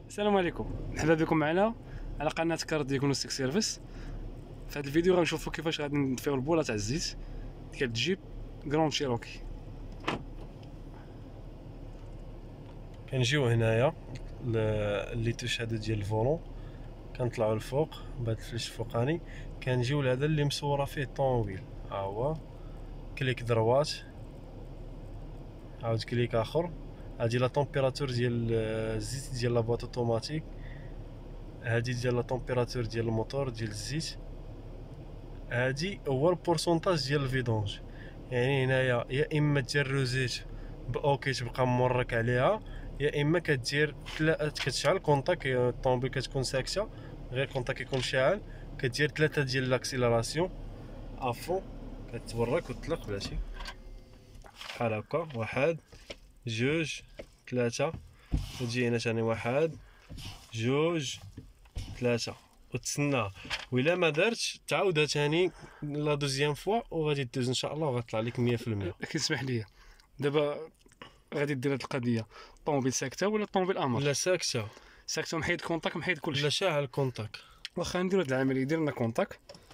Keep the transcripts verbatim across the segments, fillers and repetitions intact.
السلام عليكم، مرحبا بكم معنا على قناه كار دياغنوستيك سيرفيس. في هذا الفيديو غنشوفوا كيفاش غادي نطفيو البوله تاع الزيت ديال الجيب غراند شيروكي. كنجيو هنايا اللي تشهد ديال الفولون، كنطلعوا الفوق بهاد الفليش الفوقاني، كنجيو لهذا اللي مصوره فيه الطوموبيل، ها هو كليك دروات، عاود كليك اخر، هادي لا طومبيراتور ديال الزيت ديال لابواط اوتوماتيك، هادي ديال لا طومبيراتور ديال الموتور ديال الزيت، هادي هو البورسونتاج ديال الفيدونج. يعني هنايا يا اما دير روزيت باوكي تبقى مورك عليها، يا اما كدير كتشعل كونطاك، الطوموبيل كتكون ساكته غير كونطاك كيكون شاعل، كدير ثلاثه ديال لاكسيلاراسيون افون، كتبرك وتطلق بلاتي بحال هكا، واحد جوج ثلاثه، وتجي هنا ثاني واحد جوج ثلاثه وتسنى، وإلا ما دارتش تعاودها ثاني لا دوزيام فوا وغادي دوز ان شاء الله وغتطلع لك مية في المية. كيسمح لي دابا غادي دير هاد القضيه الطوموبيل ساكته ولا الطوموبيل امر؟ لا ساكته، ساكته محيد كونطاك محيد كلشي. لا شاعل كونطاك. واخا نديرو هاد العمليه، ديرنا كونطاك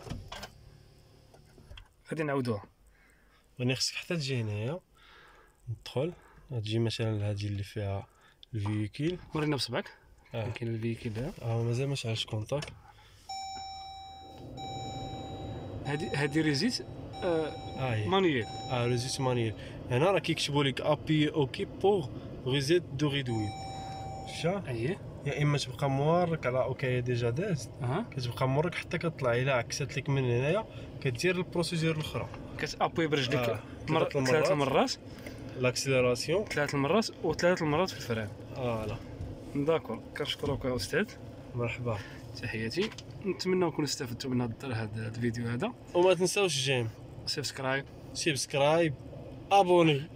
غادي نعاودوها. غادي خصك حتى تجي هنايا ندخل، تجي مثلا لهادي اللي فيها الفيكيل، ورينا بصبعك. اه كاين الفيكيل ها، اه مازال ما شعلش كونطاك. هادي هادي ريزيت آه اه هي مانييل. اه ريزيت مانيير. هنا راه كيكتبوا لك ابي اوكي بور ريزيت دو ريدويل، شا اييه يا اما تبقى مورك على اوكي ديجا داز، اها كتبقى مورك حتى كتطلع. الا عكست لك من هنايا كدير البروسيدور الاخرى، كتابوي برجليك آه. مر... ثلاث المرات. ثلاث المرات لاكسيليراسيون ثلاث المرات وثلاث المرات في الفران. فوالا. داكور، كنشكروك استاذ، مرحبا، تحياتي. نتمنى نكونوا استفدتوا من هذا هذا الفيديو هذا. وما تنساوش جيم، سبسكرايب. سبسكرايب، ابوني.